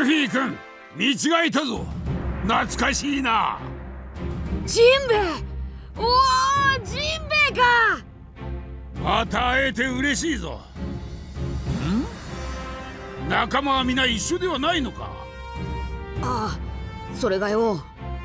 ルフィ君、見違えたぞ。懐かしいな。 ジンベエ。おお、ジンベエか。 また会えて嬉しいぞ。仲間は皆一緒ではないのか。 ああ、それがよ。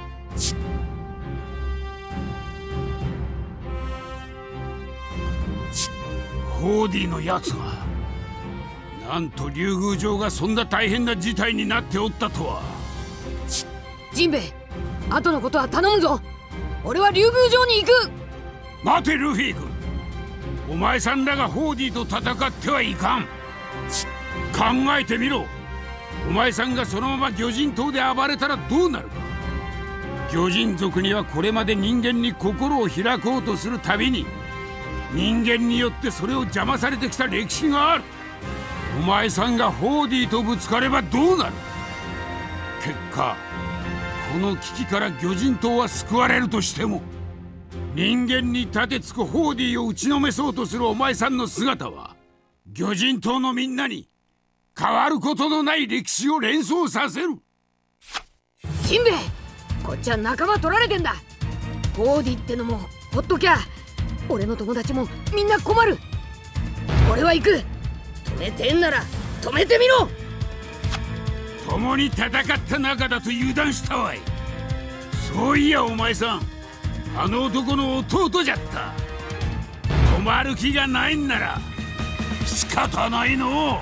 ホーディのやつが、なんと竜宮城がそんな大変な事態になっておったとは。 ジンベエ、後のことは頼むぞ。俺は竜宮城に行く。 待てルフィ君、お前さんらがホーディと戦ってはいかん。考えてみろ。お前さんがそのまま魚人島で暴れたらどうなるか。魚人族にはこれまで人間に心を開こうとするたびに人間によってそれを邪魔されてきた歴史がある。お前さんがホーディとぶつかればどうなる。結果この危機から魚人島は救われるとしても、人間に立てつくホーディを打ちのめそうとするお前さんの姿は魚人島のみんなに変わることのない歴史を連想させる。 ジンベエ、こっちは仲間取られてんだ。ホーディってのもほっときゃ俺の友達もみんな困る。俺は行く。止めてんなら止めてみろ。 共に戦った仲だと油断したわい。そういやお前さん、あの男の弟じゃった。止まる気がないんなら仕方ないの。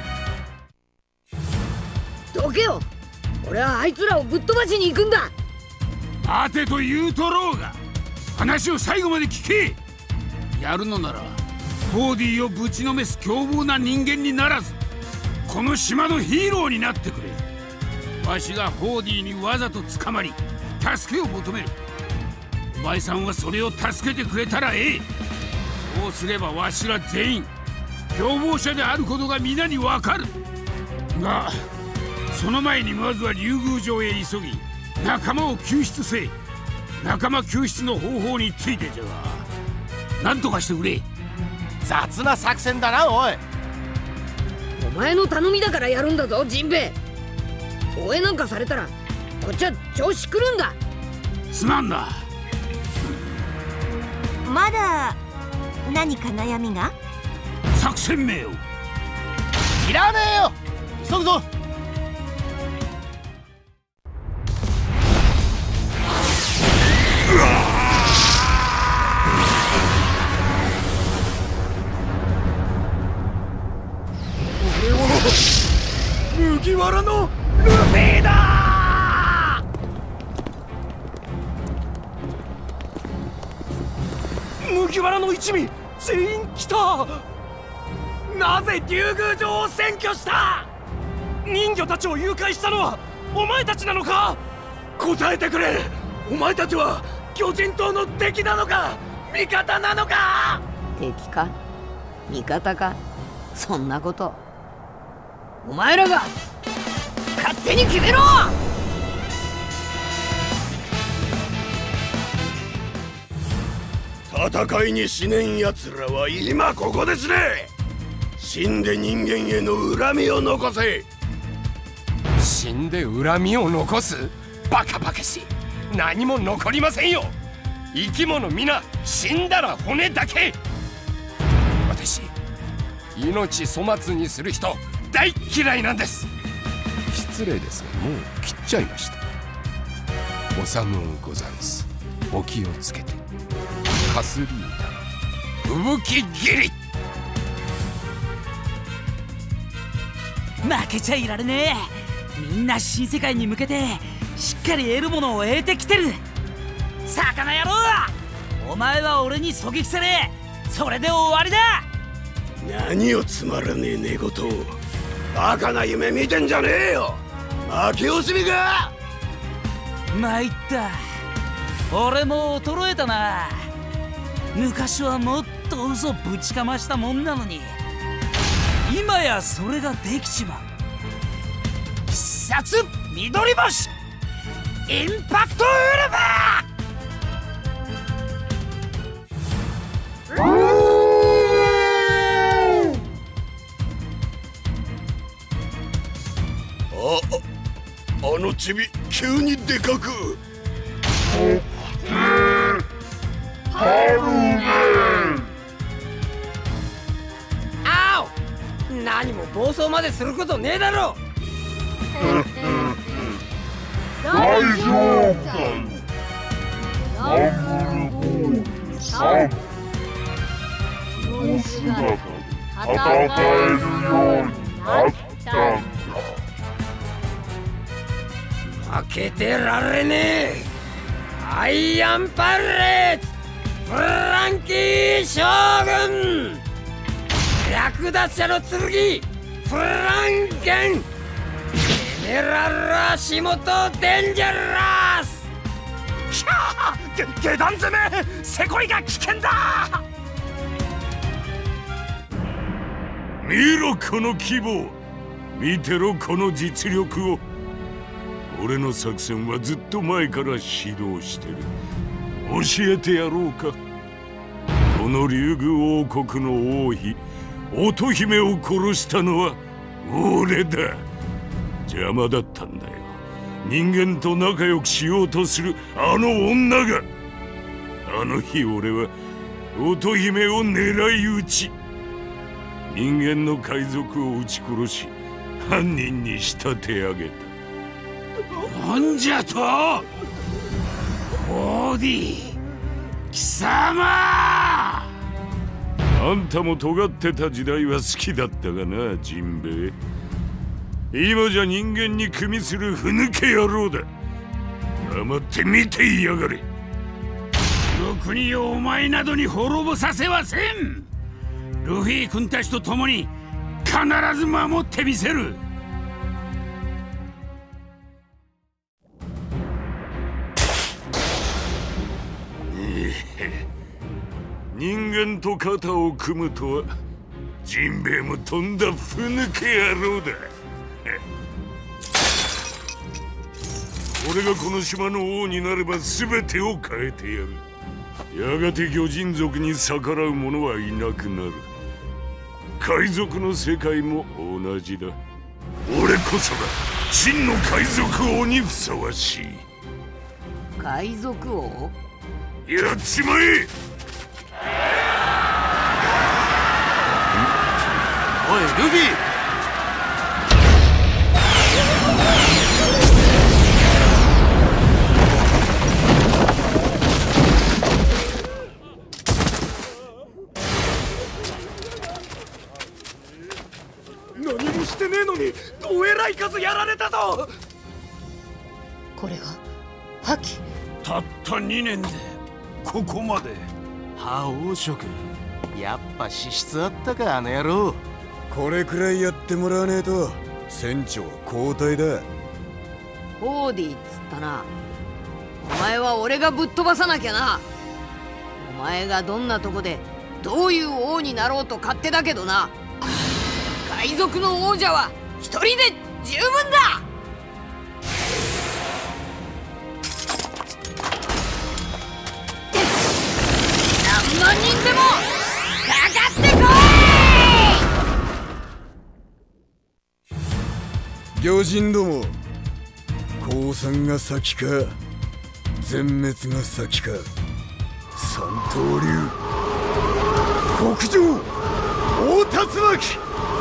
どけよ。俺はあいつらをぶっ飛ばしに行くんだ。 待てと言うとろうが、話を最後まで聞け。やるのならホーディをぶちのめす凶暴な人間にならず、この島のヒーローになってくれ。わしがホーディにわざと捕まり助けを求める。お前さんはそれを助けてくれたらええ。そうすればわしら全員凶暴者であることが皆にわかる。がその前にまずは竜宮城へ急ぎ仲間を救出せえ。仲間救出の方法についてじゃが、何とかしてくれ。 雑な作戦だなおい。 お前の頼みだからやるんだぞジンベエ。応援なんかされたらこっちは調子狂うんだ。 すまんな。 まだ何か悩みが？ 作戦名を。 いらねえよ、急ぐぞ。 麦わらのルフィだ。麦わらの一味全員来た。なぜ竜宮城を占拠した？人魚たちを誘拐したのはお前たちなのか？答えてくれ。お前たちは魚人島の敵なのか味方なのか？ 敵か味方か、そんなことお前らが勝手に決めろ。 戦いにしねんやつらは今ここですね。死んで人間への恨みを残せ。 死んで恨みを残す？バカバカしい。何も残りませんよ。生き物皆死んだら骨だけ。私命粗末にする人大嫌いなんです。失礼ですがもう切っちゃいました。おさむござんす。お気をつけて。かすり歌吹雪切り。 負けちゃいられねえ。みんな新世界に向けてしっかり得るものを得てきてる。魚野郎、お前は俺に狙撃されそれで終わりだ。 何をつまらねえ寝言を。バカな夢見てんじゃねえよ。負け惜しみか。 参った。俺も衰えたな。昔はもっと嘘ぶちかましたもんなのに、今やそれができちまう。必殺緑星インパクトウルフ。 あのチビ急にでかく。 あお、何も暴走まですることねえだろ。 大丈夫だ。3の姿で戦えるようになったんだ。 負けてられねえ。アイアンパレーツフランキー将軍、略奪者の剣フランケン、エメラル足元デンジャラス。キャー、下段攻め、セコイが危険だ。 見ろこの規模、見てろこの実力を。俺の作戦はずっと前から指導してる。教えてやろうか。この竜宮王国の王妃乙姫を殺したのは俺だ。邪魔だったんだよ、人間と仲良くしようとするあの女が。あの日俺は乙姫を狙い撃ち、人間の海賊を撃ち殺し犯人に仕立て上げた。なんじゃとオーディ貴様。あんたも尖ってた時代は好きだったがな、ジンベエ。今じゃ人間に組みするふぬけ野郎だ。黙って見ていやがれ。この国をお前などに滅ぼさせはせん。ルフィ君たちと共に必ず守ってみせる。人間と肩を組むとはジンベエもとんだふぬけ野郎だ。俺がこの島の王になれば全てを変えてやる。やがて魚人族に逆らう者はいなくなる。海賊の世界も同じだ。俺こそが真の海賊王にふさわしい。 海賊王？ やっちまえ。 おいルフィ、 何もしてねえのにどえらい数やられたぞ。 これが覇気。 たった2年でここまで。 覇王色、やっぱ資質あったかあの野郎。 これくらいやってもらわねえと船長交代だ。 オーディっつったな。お前は俺がぶっ飛ばさなきゃな。お前がどんなとこでどういう王になろうと勝手だけどな、海賊の王者は一人で十分だ。何万人でもかかってこい。魚人ども、降参が先か全滅が先か。三刀流極上大竜巻。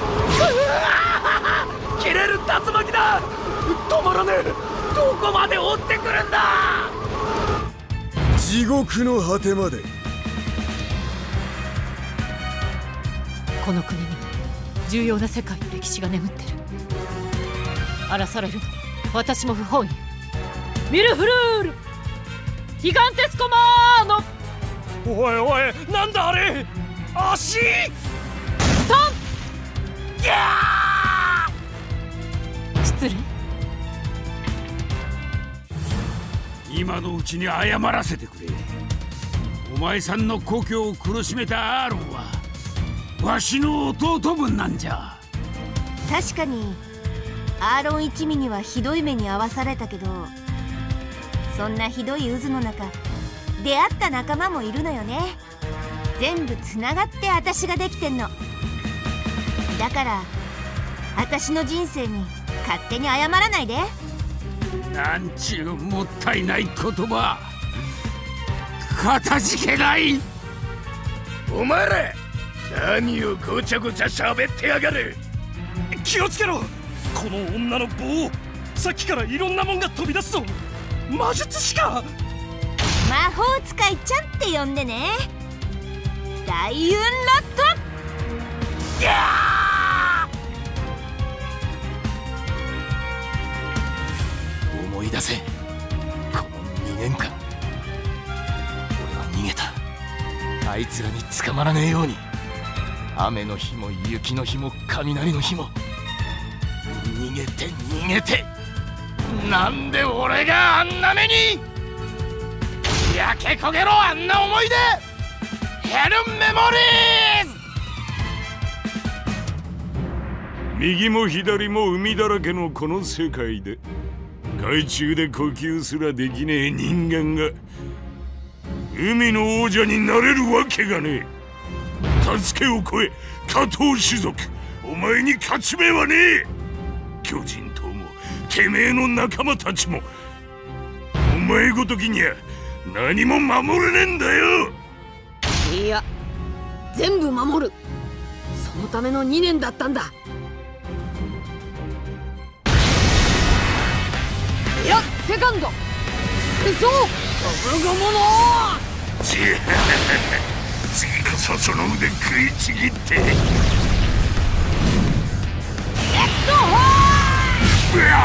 切れる竜巻だ。止まらねえ。どこまで追ってくるんだ。 地獄の果てまで。 この国には重要な世界の歴史が眠ってる。荒らされるの私も不本意。ミルフルールギガンテスコマーノ。 おいおい、なんだあれ。足ストン。 ギャー。 失礼。 今のうちに謝らせてくれ。お前さんの故郷を苦しめたアーロンはわしの弟分なんじゃ。 確かにアーロン一味にはひどい目に遭わされたけど、そんなひどい渦の中出会った仲間もいるのよね。全部つながって私ができてんのだから、私の人生に勝手に謝らないで。 なんちゅうもったいない言葉。かたじけない。 お前ら何をごちゃごちゃ喋ってやがる。気をつけろ、この女の棒、さっきからいろんなもんが飛び出すぞ。魔術師か。 魔法使いちゃんって呼んでね。大運ロット。やー！思い出せ、この2年間俺は逃げた。あいつらに捕まらねえように。雨の日も雪の日も雷の日も逃げて逃げて。なんで俺があんな目に。焼け焦げろ、あんな思い出。ヘルメモリーズ。 右も左も海だらけのこの世界で海中で呼吸すらできねえ人間が海の王者になれるわけがねえ。助けを超え多頭種族、お前に勝ち目はねえ。巨人島もてめえの仲間たちもお前ごときには何も守れねえんだよ。 いや、全部守る。そのための2年だったんだ。いや、セカンドそうゴムゴムの次こそその腕食いちぎってやっとうわ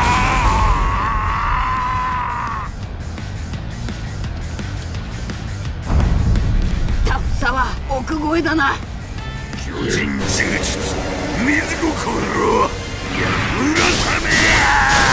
タフさは奥越えだな。 巨人柔術水心やむらさめや。